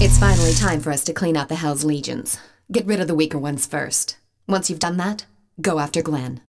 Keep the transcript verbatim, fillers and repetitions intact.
It's finally time for us to clean out the Hell's Legions. Get rid of the weaker ones first. Once you've done that, go after Glenn.